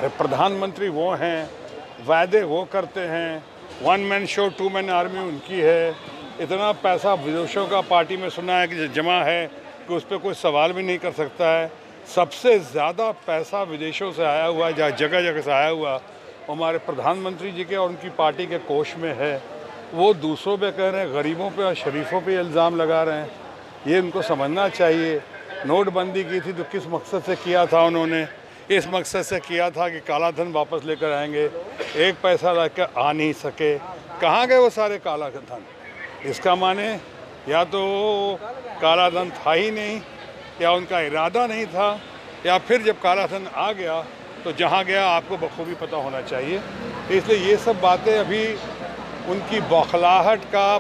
अरे प्रधानमंत्री वो हैं, वायदे वो करते हैं, one man show two man army उनकी है। इतना पैसा विदेशों का पार्टी में सुना है कि जमा है कि उस पर कोई सवाल भी नहीं कर सकता है। सबसे ज़्यादा पैसा विदेशों से आया हुआ है, जहाँ जगह जगह से आया हुआ हमारे प्रधानमंत्री जी के और उनकी पार्टी के कोष में है। वो दूसरों पे कह रहे हैं, गरीबों पे और शरीफों पे इल्ज़ाम लगा रहे हैं। ये उनको समझना चाहिए। नोटबंदी की थी तो किस मकसद से किया था उन्होंने? इस मकसद से किया था कि काला धन वापस लेकर आएंगे। एक पैसा लेकर आ नहीं सके। कहाँ गए वो सारे काला धन? इसका माने या तो काला धन था ही नहीं, या उनका इरादा नहीं था, या फिर जब काला धन आ गया तो जहाँ गया आपको बखूबी पता होना चाहिए। इसलिए ये सब बातें अभी उनकी बौखलाहट का,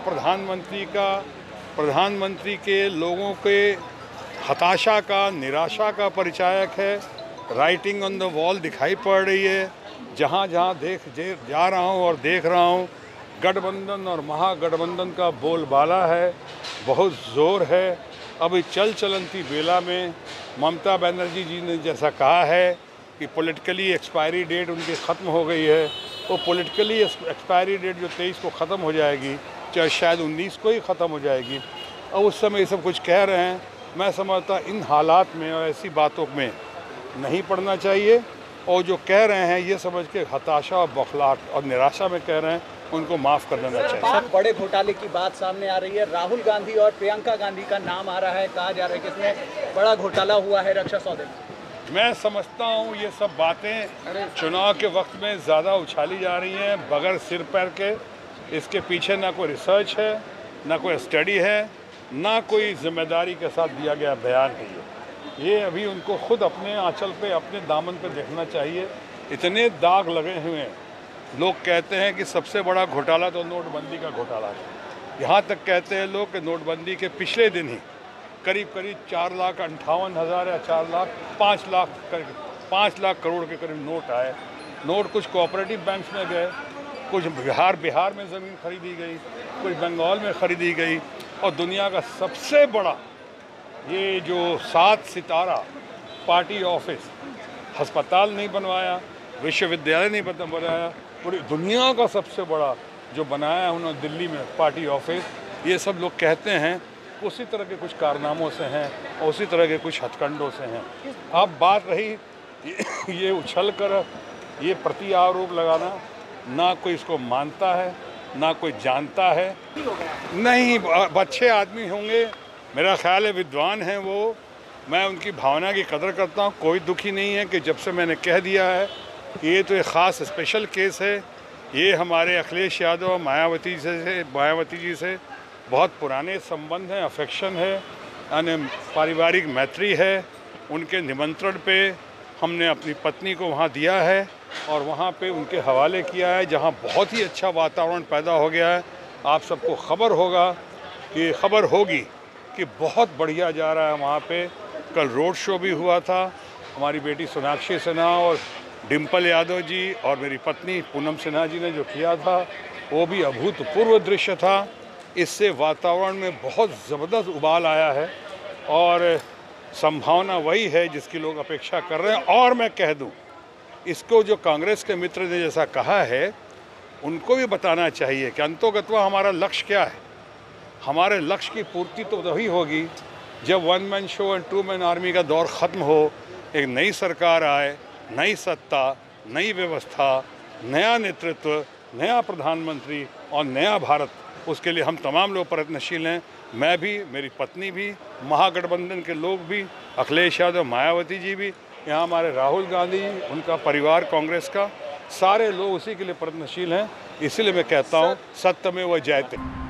प्रधानमंत्री के लोगों के हताशा का, निराशा का परिचायक है। राइटिंग ऑन द वॉल दिखाई पड़ रही है। जहाँ जहाँ जा रहा हूँ और देख रहा हूँ, गठबंधन और महागठबंधन का बोलबाला है, बहुत ज़ोर है। अभी चलती बेला में ममता बनर्जी जी ने जैसा कहा है कि पॉलिटिकली एक्सपायरी डेट उनकी ख़त्म हो गई है, वो पॉलिटिकली एक्सपायरी डेट जो 23 को ख़त्म हो जाएगी, चाहे शायद 19 को ही ख़त्म हो जाएगी। और उस समय ये सब कुछ कह रहे हैं। मैं समझता इन हालात में और ऐसी बातों में नहीं पड़ना चाहिए, और जो कह रहे हैं ये समझ के हताशा और बौखलाहट और निराशा में कह रहे हैं, उनको माफ़ कर देना चाहिए। सर, बड़े घोटाले की बात सामने आ रही है। राहुल गांधी और प्रियंका गांधी का नाम आ रहा है, कहा जा रहा है कि इसमें बड़ा घोटाला हुआ है रक्षा सौदे में। मैं समझता हूँ ये सब बातें चुनाव के वक्त में ज़्यादा उछाली जा रही हैं बगैर सिर पैर के। इसके पीछे ना कोई रिसर्च है, ना कोई स्टडी है, ना कोई जिम्मेदारी के साथ दिया गया बयान है। ये अभी उनको खुद अपने आंचल पे, अपने दामन पे देखना चाहिए। इतने दाग लगे हुए हैं। लोग कहते हैं कि सबसे बड़ा घोटाला तो नोटबंदी का घोटाला है। यहाँ तक कहते हैं लोग कि नोटबंदी के पिछले दिन ही करीब 4,58,000 या 5 लाख करोड़ के करीब नोट आए। नोट कुछ कोऑपरेटिव बैंक्स में गए, कुछ बिहार में ज़मीन खरीदी गई, कुछ बंगाल में खरीदी गई, और दुनिया का सबसे बड़ा ये जो 7 सितारा पार्टी ऑफिस, अस्पताल नहीं बनवाया, विश्वविद्यालय नहीं बनाया, पूरी दुनिया का सबसे बड़ा जो बनाया उन्होंने दिल्ली में पार्टी ऑफिस। ये सब लोग कहते हैं उसी तरह के कुछ कारनामों से हैं और उसी तरह के कुछ हथकंडों से हैं। अब बात रही ये उछल कर ये प्रति आरोप लगाना, ना कोई इसको मानता है, ना कोई जानता है। नहीं, अच्छे आदमी होंगे, मेरा ख्याल है विद्वान हैं वो। मैं उनकी भावना की कदर करता हूँ। कोई दुखी नहीं है कि जब से मैंने कह दिया है कि ये तो एक ख़ास स्पेशल केस है। ये हमारे अखिलेश यादव मायावती जी से बहुत पुराने संबंध हैं, अफेक्शन है, यानी पारिवारिक मैत्री है। उनके निमंत्रण पे हमने अपनी पत्नी को वहाँ दिया है और वहाँ पे उनके हवाले किया है, जहाँ बहुत ही अच्छा वातावरण पैदा हो गया है। आप सबको खबर होगी कि बहुत बढ़िया जा रहा है वहाँ पे। कल रोड शो भी हुआ था। हमारी बेटी सोनाक्षी सिन्हा और डिम्पल यादव जी और मेरी पत्नी पूनम सिन्हा जी ने जो किया था, वो भी अभूतपूर्व दृश्य था। इससे वातावरण में बहुत ज़बरदस्त उबाल आया है और संभावना वही है जिसकी लोग अपेक्षा कर रहे हैं। और मैं कह दूं, इसको जो कांग्रेस के मित्र ने जैसा कहा है, उनको भी बताना चाहिए कि अंतोगत्वा हमारा लक्ष्य क्या है। हमारे लक्ष्य की पूर्ति तो तभी होगी जब one man show and two man army का दौर ख़त्म हो, एक नई सरकार आए, नई सत्ता, नई व्यवस्था, नया नेतृत्व, नया प्रधानमंत्री और नया भारत। उसके लिए हम तमाम लोग प्रयत्नशील हैं। मैं भी, मेरी पत्नी भी, महागठबंधन के लोग भी, अखिलेश यादव, मायावती जी भी, यहाँ हमारे राहुल गांधी, उनका परिवार कांग्रेस का, सारे लोग उसी के लिए प्रयत्नशील हैं। इसीलिए मैं कहता हूँ सत्यमेव जयते।